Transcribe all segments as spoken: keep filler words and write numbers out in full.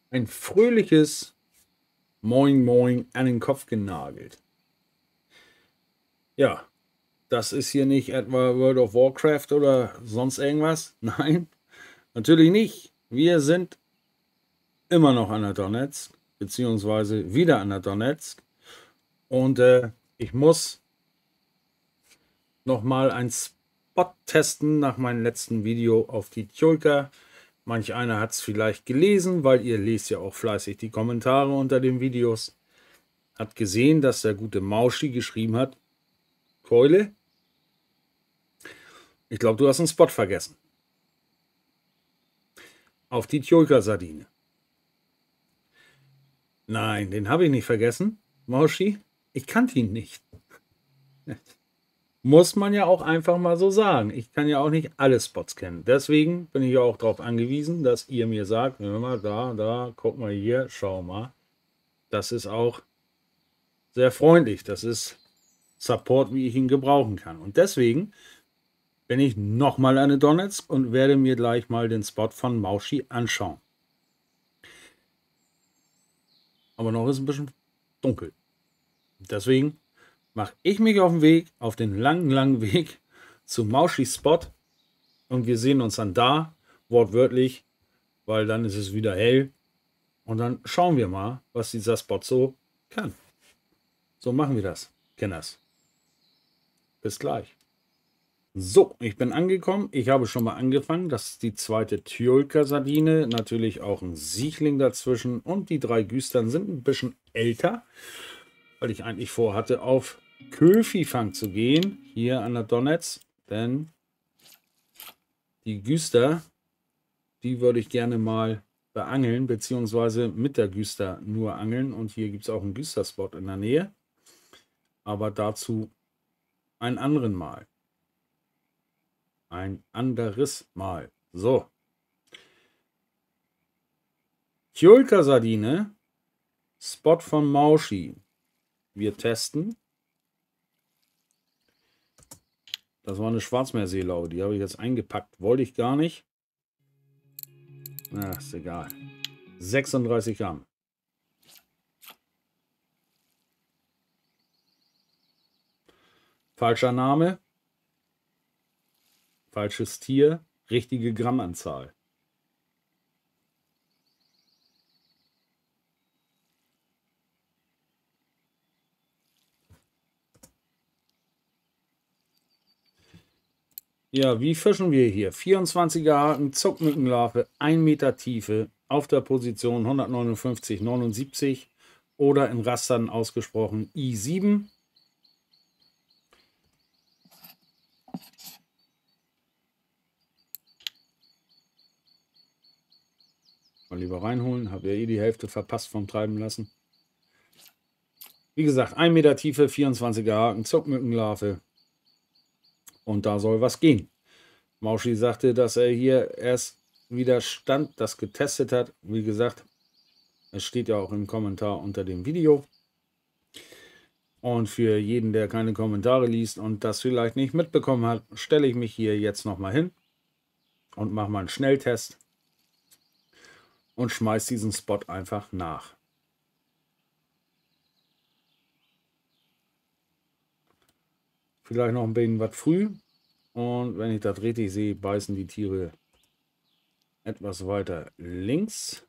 Ein fröhliches Moin Moin an den Kopf genagelt. Ja, das ist hier nicht etwa World of Warcraft oder sonst irgendwas. Nein, natürlich nicht. Wir sind immer noch an der Donetsk, beziehungsweise wieder an der Donetsk. Und äh, ich muss noch mal einen Spot testen nach meinem letzten Video auf die Tjulka. Manch einer hat es vielleicht gelesen, weil ihr lest ja auch fleißig die Kommentare unter den Videos. Hat gesehen, dass der gute Mauschi geschrieben hat, Keule, ich glaube, du hast einen Spot vergessen. Auf die Tjulka-Sardine. Nein, den habe ich nicht vergessen, Mauschi. Ich kannte ihn nicht. Muss man ja auch einfach mal so sagen. Ich kann ja auch nicht alle Spots kennen. Deswegen bin ich ja auch darauf angewiesen, dass ihr mir sagt, hör mal, da, da, guck mal hier, schau mal. Das ist auch sehr freundlich. Das ist Support, wie ich ihn gebrauchen kann. Und deswegen bin ich nochmal an der Donetsk und werde mir gleich mal den Spot von Mauschi anschauen. Aber noch ist ein bisschen dunkel. Deswegen mache ich mich auf den Weg, auf den langen, langen Weg zu Mauschis Spot und wir sehen uns dann da, wortwörtlich, weil dann ist es wieder hell und dann schauen wir mal, was dieser Spot so kann. So machen wir das, Kenners. Bis gleich. So, ich bin angekommen. Ich habe schon mal angefangen. Das ist die zweite Tjulka-Sardine. Natürlich auch ein Siechling dazwischen. Und die drei Güstern sind ein bisschen älter, weil ich eigentlich vorhatte, auf Köfifang zu gehen, hier an der Donetsk. Denn die Güster, die würde ich gerne mal beangeln, beziehungsweise mit der Güster nur angeln. Und hier gibt es auch einen Güsterspot in der Nähe. Aber dazu ein anderen Mal. Ein anderes Mal. So. Tjulka-Sardine, Spot von Mauschi. Wir testen. Das war eine Schwarzmeerseelaue, die habe ich jetzt eingepackt. Wollte ich gar nicht. Na, ist egal. sechsunddreißig Gramm. Falscher Name. Falsches Tier. Richtige Grammanzahl. Ja, wie fischen wir hier? vierundzwanziger Haken, Zuckmückenlarve, ein Meter Tiefe, auf der Position hundertneunundfünfzig, neunundsiebzig oder in Rastern ausgesprochen I sieben. Mal lieber reinholen, habe ja eh die Hälfte verpasst vom Treiben lassen. Wie gesagt, ein Meter Tiefe, vierundzwanziger Haken, Zuckmückenlarve. Und da soll was gehen. Mauschi sagte, dass er hier erst wieder stand, das getestet hat. Wie gesagt, es steht ja auch im Kommentar unter dem Video. Und für jeden, der keine Kommentare liest und das vielleicht nicht mitbekommen hat, stelle ich mich hier jetzt nochmal hin und mache mal einen Schnelltest und schmeiße diesen Spot einfach nach. Vielleicht noch ein bisschen was früh. Und wenn ich das richtig sehe, beißen die Tiere etwas weiter links.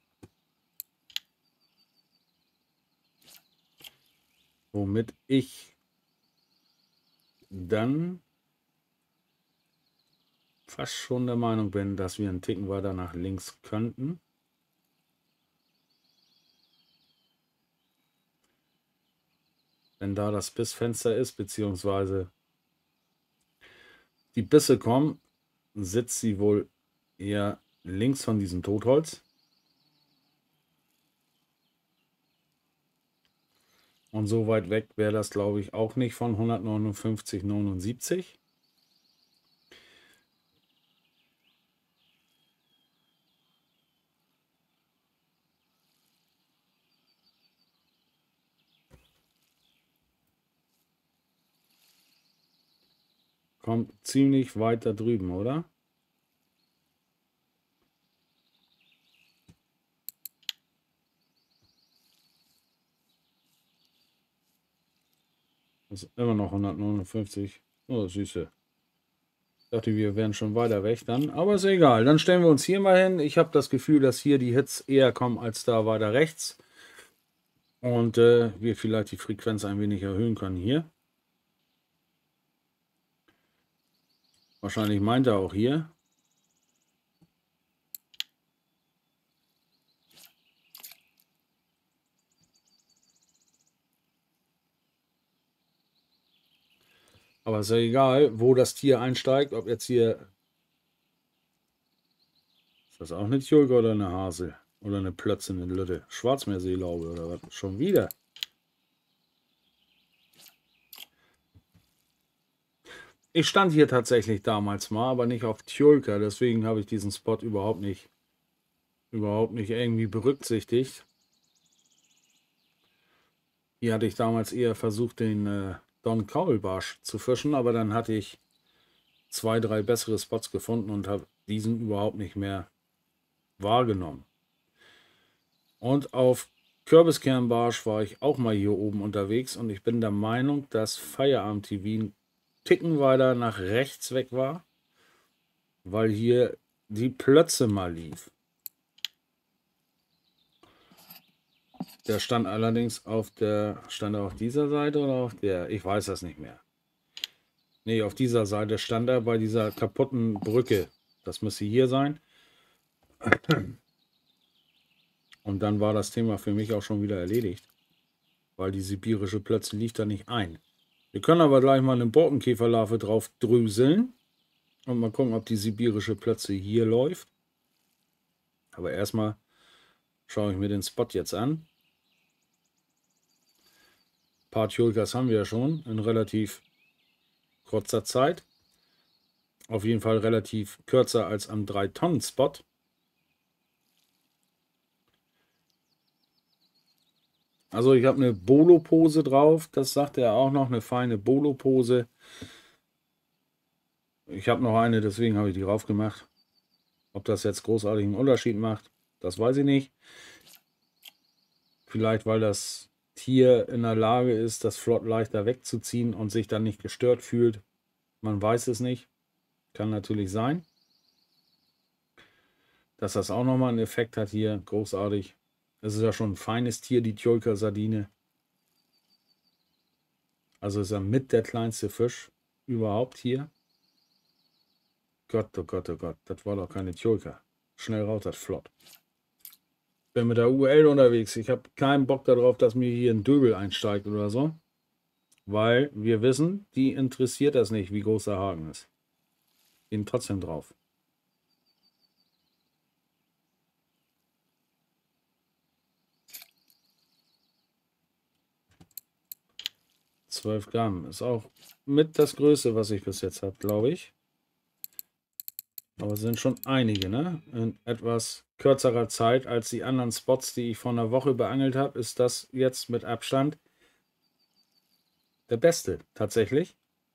Womit ich dann fast schon der Meinung bin, dass wir einen Ticken weiter nach links könnten. Wenn da das Bissfenster ist, beziehungsweise die Bisse kommen, sitzt sie wohl eher links von diesem Totholz. Und so weit weg wäre das, glaube ich, auch nicht von hundertneunundfünfzig, neunundsiebzig. Kommt ziemlich weit da drüben, oder? Das ist immer noch hundertneunundfünfzig. Oh, süße. Ich dachte, wir wären schon weiter weg dann. Aber ist egal. Dann stellen wir uns hier mal hin. Ich habe das Gefühl, dass hier die Hits eher kommen als da weiter rechts. Und äh, wir vielleicht die Frequenz ein wenig erhöhen können hier. Wahrscheinlich meint er auch hier. Aber ist ja egal, wo das Tier einsteigt. Ob jetzt hier... Ist das auch eine Tjulke oder eine Hasel? Oder eine Plötze, eine Lütte? Schwarzmeerseelaube oder was? Schon wieder. Ich stand hier tatsächlich damals mal, aber nicht auf Tjulka. Deswegen habe ich diesen Spot überhaupt nicht, überhaupt nicht irgendwie berücksichtigt. Hier hatte ich damals eher versucht, den äh, Don Kaulbarsch zu fischen, aber dann hatte ich zwei, drei bessere Spots gefunden und habe diesen überhaupt nicht mehr wahrgenommen. Und auf Kürbiskernbarsch war ich auch mal hier oben unterwegs und ich bin der Meinung, dass Feierabend-T V ein Ticken weiter nach rechts weg war, weil hier die Plötze mal lief. Der stand allerdings auf der, stand er auf dieser Seite oder auf der, ich weiß das nicht mehr. Nee, auf dieser Seite stand er bei dieser kaputten Brücke. Das müsste hier sein. Und dann war das Thema für mich auch schon wieder erledigt, weil die sibirische Plötze liegt da nicht ein. Wir können aber gleich mal eine Borkenkäferlarve drauf dröseln und mal gucken, ob die sibirische Plötze hier läuft. Aber erstmal schaue ich mir den Spot jetzt an. Ein paar Tjulkas haben wir ja schon in relativ kurzer Zeit. Auf jeden Fall relativ kürzer als am drei Tonnen Spot. Also ich habe eine Bolo-Pose drauf, das sagt er auch noch, eine feine Bolo-Pose. Ich habe noch eine, deswegen habe ich die drauf gemacht. Ob das jetzt großartigen Unterschied macht, das weiß ich nicht. Vielleicht, weil das Tier in der Lage ist, das flott leichter wegzuziehen und sich dann nicht gestört fühlt. Man weiß es nicht. Kann natürlich sein. Dass das auch nochmal einen Effekt hat hier, großartig. Das ist ja schon ein feines Tier, die Tjulka-Sardine. Also ist er mit der kleinste Fisch überhaupt hier. Gott, oh Gott, oh Gott, das war doch keine Tjulka. Schnell raus, das flott. Bin mit der U L unterwegs. Ich habe keinen Bock darauf, dass mir hier ein Döbel einsteigt oder so. Weil wir wissen, die interessiert das nicht, wie groß der Haken ist. Gehen trotzdem drauf. zwölf Gramm ist auch mit das Größte, was ich bis jetzt habe, glaube ich. Aber es sind schon einige, ne? In etwas kürzerer Zeit als die anderen Spots, die ich vor einer Woche beangelt habe, ist das jetzt mit Abstand der beste, tatsächlich.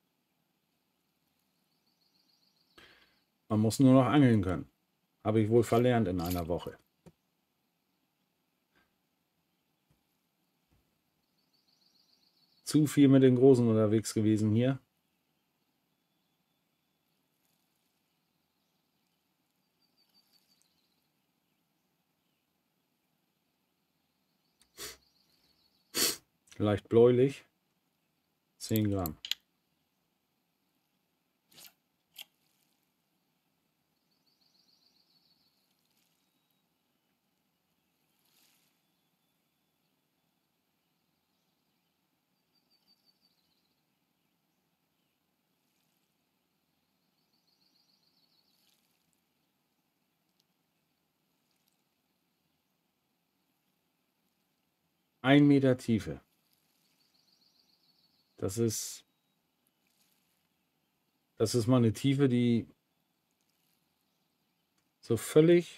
Man muss nur noch angeln können. Habe ich wohl verlernt in einer Woche. Zu viel mit den Großen unterwegs gewesen hier. Leicht bläulich. zehn Gramm. Ein Meter Tiefe. Das ist, das ist mal eine Tiefe, die so völlig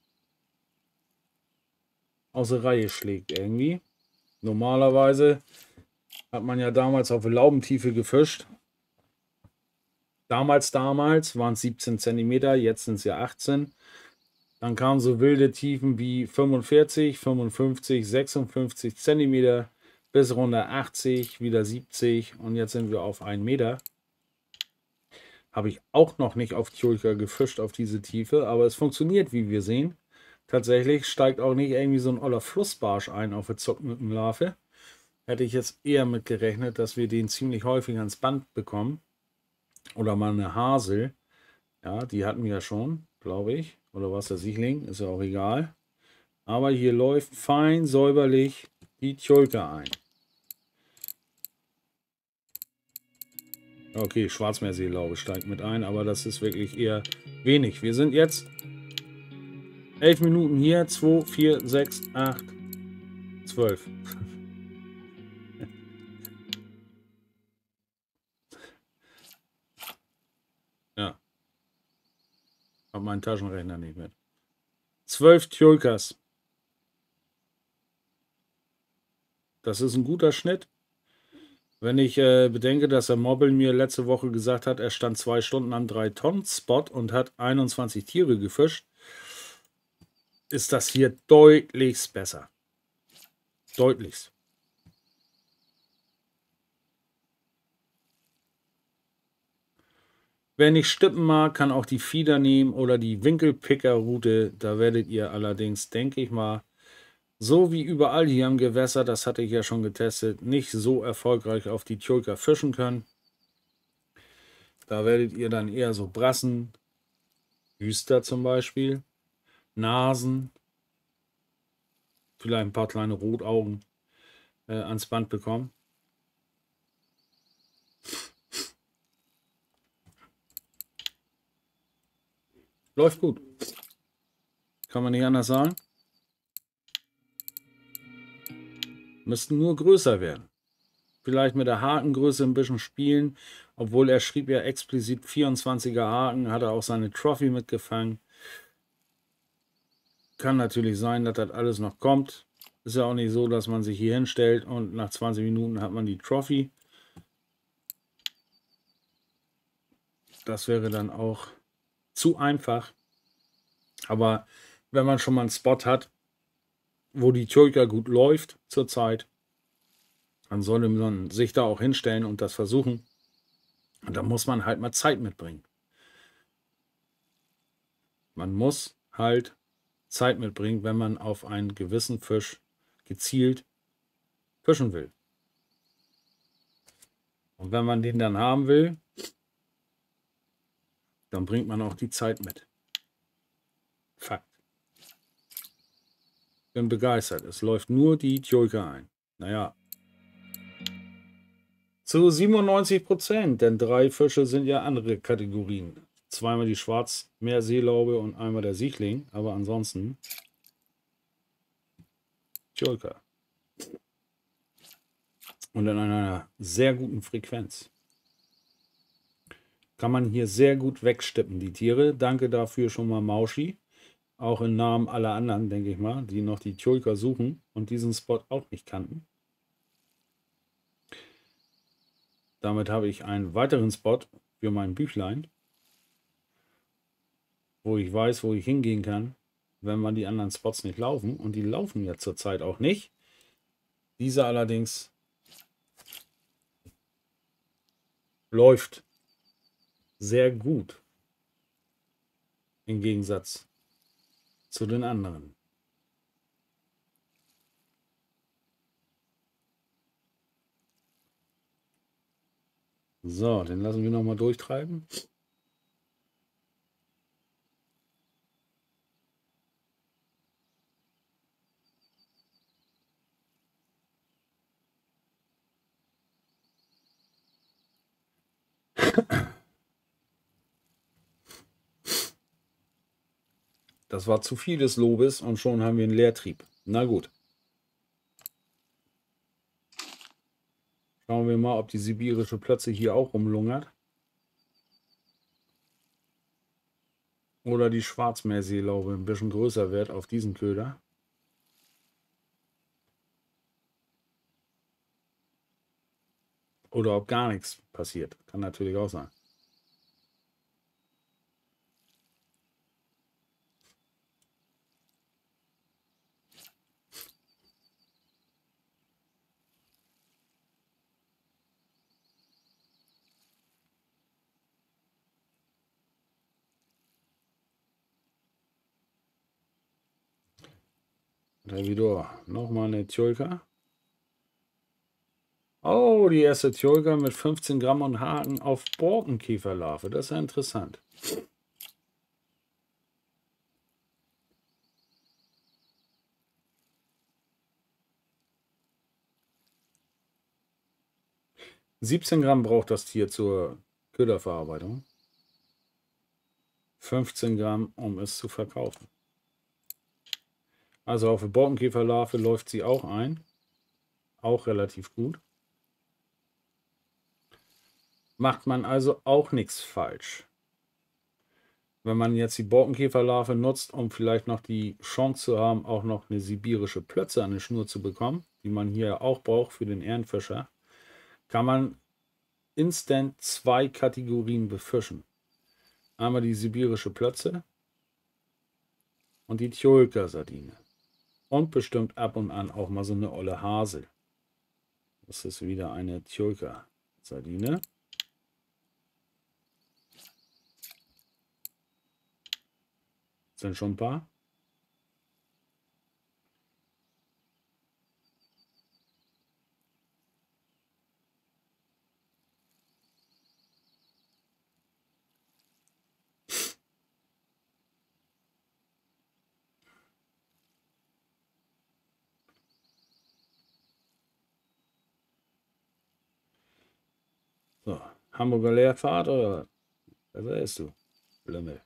außer Reihe schlägt irgendwie. Normalerweise hat man ja damals auf Laubentiefe gefischt. Damals, damals waren es siebzehn Zentimeter, jetzt sind es ja achtzehn. Dann kamen so wilde Tiefen wie fünfundvierzig, fünfundfünfzig, sechsundfünfzig Zentimeter. bis runter achtzig, wieder siebzig und jetzt sind wir auf einen Meter. Habe ich auch noch nicht auf Tjulka gefischt auf diese Tiefe, aber es funktioniert, wie wir sehen. Tatsächlich steigt auch nicht irgendwie so ein oller Flussbarsch ein auf der Zuckmückenlarve. Hätte ich jetzt eher mit gerechnet, dass wir den ziemlich häufig ans Band bekommen. Oder mal eine Hasel. Ja, die hatten wir ja schon, glaube ich. Oder was der Sichling, ist ja auch egal. Aber hier läuft fein säuberlich die Tjulka ein. Okay, Schwarzmeerseelaube steigt mit ein, aber das ist wirklich eher wenig. Wir sind jetzt elf Minuten hier. zwei, vier, sechs, acht, zwölf. Ja, habe meinen Taschenrechner nicht mit. zwölf Tjulkas. Das ist ein guter Schnitt. Wenn ich äh, bedenke, dass der Mobbel mir letzte Woche gesagt hat, er stand zwei Stunden am drei Tonnen Spot und hat einundzwanzig Tiere gefischt, ist das hier deutlichst besser. Deutlichst. Wer nicht stippen mag, kann auch die Fieder nehmen oder die Winkelpicker-Route. Da werdet ihr allerdings, denke ich mal, so wie überall hier im Gewässer, das hatte ich ja schon getestet, nicht so erfolgreich auf die Tjulka fischen können. Da werdet ihr dann eher so Brassen, Hüster zum Beispiel, Nasen, vielleicht ein paar kleine Rotaugen äh, ans Band bekommen. Läuft gut. Kann man nicht anders sagen. Müssten nur größer werden. Vielleicht mit der Hakengröße ein bisschen spielen. Obwohl er schrieb ja explizit vierundzwanziger Haken, hat er auch seine Trophy mitgefangen. Kann natürlich sein, dass das alles noch kommt. Ist ja auch nicht so, dass man sich hier hinstellt und nach zwanzig Minuten hat man die Trophy. Das wäre dann auch zu einfach. Aber wenn man schon mal einen Spot hat, wo die Tjulka gut läuft zurzeit, dann sollte man sich da auch hinstellen und das versuchen. Und da muss man halt mal Zeit mitbringen. Man muss halt Zeit mitbringen, wenn man auf einen gewissen Fisch gezielt fischen will. Und wenn man den dann haben will, dann bringt man auch die Zeit mit. Fakt. Bin begeistert. Es läuft nur die Tjulka ein. Naja. Zu siebenundneunzig Prozent, denn drei Fische sind ja andere Kategorien. Zweimal die Schwarzmeerseelaube und einmal der Sichling, aber ansonsten Tjulka. Und in einer sehr guten Frequenz. Kann man hier sehr gut wegstippen, die Tiere. Danke dafür schon mal Mauschi. Auch im Namen aller anderen, denke ich mal, die noch die Tjulka suchen und diesen Spot auch nicht kannten. Damit habe ich einen weiteren Spot für mein Büchlein, wo ich weiß, wo ich hingehen kann, wenn man die anderen Spots nicht laufen. Und die laufen ja zurzeit auch nicht. Dieser allerdings läuft sehr gut im Gegensatz zu den anderen. So, den lassen wir noch mal durchtreiben. Das war zu viel des Lobes und schon haben wir einen Leertrieb. Na gut. Schauen wir mal, ob die sibirische Plötze hier auch rumlungert. Oder die Schwarzmeerseelaube ein bisschen größer wird auf diesen Köder. Oder ob gar nichts passiert. Kann natürlich auch sein. Revidor. Nochmal eine Tjulka. Oh, die erste Tjulka mit fünfzehn Gramm und Haken auf Borkenkäferlarve. Das ist ja interessant. siebzehn Gramm braucht das Tier zur Köderverarbeitung. fünfzehn Gramm, um es zu verkaufen. Also auf die Borkenkäferlarve läuft sie auch ein. Auch relativ gut. Macht man also auch nichts falsch. Wenn man jetzt die Borkenkäferlarve nutzt, um vielleicht noch die Chance zu haben, auch noch eine sibirische Plötze an die Schnur zu bekommen, die man hier auch braucht für den Ehrenfischer, kann man instant zwei Kategorien befischen. Einmal die sibirische Plötze und die Tjulka-Sardine. Und bestimmt ab und an auch mal so eine olle Hasel. Das ist wieder eine Tjulka-Sardine. Sind schon ein paar. So, Hamburger Leerfahrt oder was ist du? Blömmel.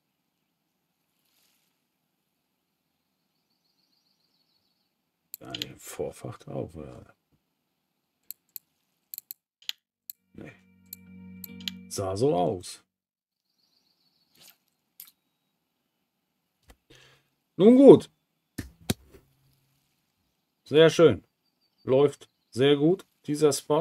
Ja, den Vorfach drauf, oder? Nee. Sah so aus. Nun gut. Sehr schön. Läuft sehr gut, dieser Spot.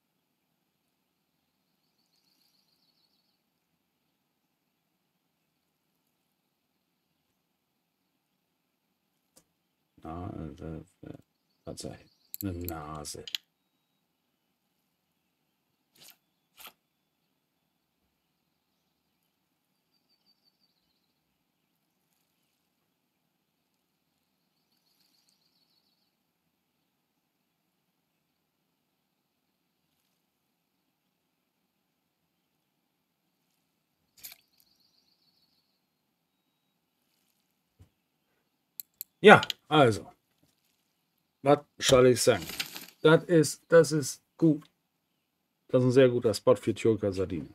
Ah, äh, tatsächlich. Eine Nase. Ja, also. Was soll ich sagen? Das ist, das ist gut. Das ist ein sehr guter Spot für Tjulka-Sardine.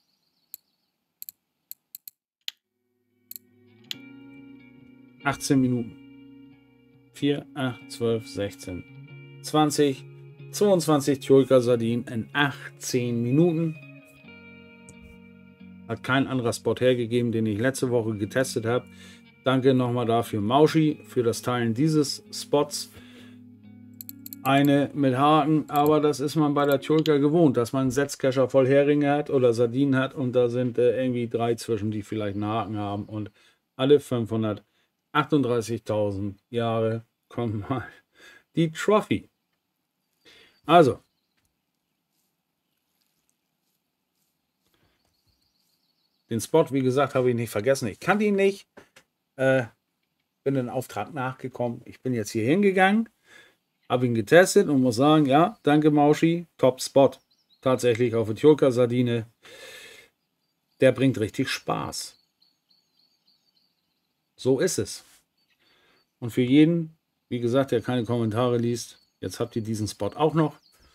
achtzehn Minuten. vier, acht, zwölf, sechzehn, zwanzig, zweiundzwanzig Tjulka-Sardinen in achtzehn Minuten. Hat kein anderer Spot hergegeben, den ich letzte Woche getestet habe. Danke nochmal dafür, Mauschi, für das Teilen dieses Spots. Eine mit Haken, aber das ist man bei der Tjulka gewohnt, dass man einen Setzkescher voll Heringe hat oder Sardinen hat und da sind äh, irgendwie drei zwischen, die vielleicht einen Haken haben und alle fünfhundertachtunddreißigtausend Jahre kommt mal die Trophy. Also, den Spot, wie gesagt, habe ich nicht vergessen. Ich kannte ihn nicht. Äh, bin den Auftrag nachgekommen. Ich bin jetzt hier hingegangen, habe ihn getestet und muss sagen, ja, danke Mauschi, Top Spot. Tatsächlich auf der Tjulka-Sardine. Der bringt richtig Spaß. So ist es. Und für jeden, wie gesagt, der keine Kommentare liest, jetzt habt ihr diesen Spot auch noch.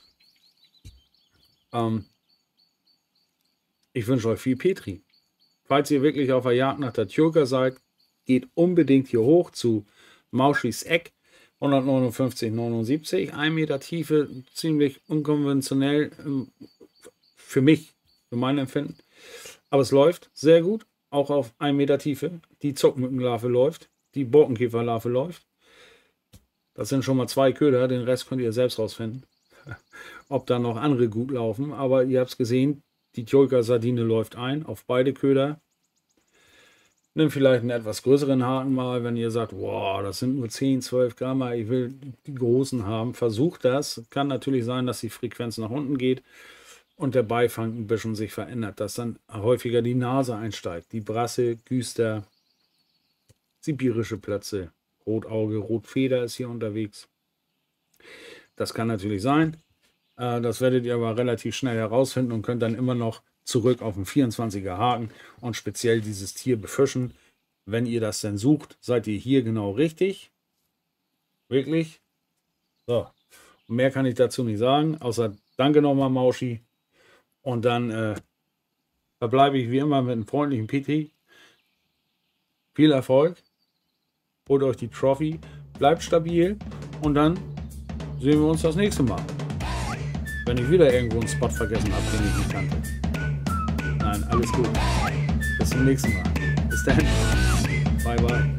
Ähm, ich wünsche euch viel Petri. Falls ihr wirklich auf der Jagd nach der Tjulka seid, geht unbedingt hier hoch zu Mauschis Eck. hundertneunundfünfzig neunundsiebzig, ein Meter Tiefe, ziemlich unkonventionell für mich, für mein Empfinden. Aber es läuft sehr gut, auch auf ein Meter Tiefe. Die Zuckmückenlarve läuft, die Borkenkäferlarve läuft. Das sind schon mal zwei Köder, den Rest könnt ihr selbst rausfinden, ob da noch andere gut laufen. Aber ihr habt es gesehen, die Tjulka-Sardine läuft ein auf beide Köder. Nimm vielleicht einen etwas größeren Haken mal, wenn ihr sagt, wow, das sind nur zehn, zwölf Gramm, ich will die großen haben. Versucht das. Kann natürlich sein, dass die Frequenz nach unten geht und der Beifang ein bisschen sich verändert, dass dann häufiger die Nase einsteigt. Die Brasse, Güster, sibirische Plötze, Rotauge, Rotfeder ist hier unterwegs. Das kann natürlich sein. Äh, das werdet ihr aber relativ schnell herausfinden und könnt dann immer noch zurück auf den vierundzwanziger Haken und speziell dieses Tier befischen. Wenn ihr das denn sucht, seid ihr hier genau richtig. Wirklich. So. Und mehr kann ich dazu nicht sagen, außer danke nochmal, Mauschi. Und dann äh, verbleibe ich wie immer mit einem freundlichen P T. Viel Erfolg. Holt euch die Trophy. Bleibt stabil. Und dann sehen wir uns das nächste Mal. Wenn ich wieder irgendwo einen Spot vergessen habe, den ich nicht kannte. Nein, alles gut. Bis zum nächsten Mal. Bis dann. Bye, bye.